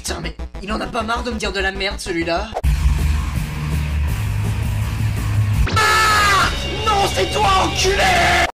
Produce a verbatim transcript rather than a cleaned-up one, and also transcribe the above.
Putain, mais il en a pas marre de me dire de la merde, celui-là. Ah! Non, c'est toi, enculé!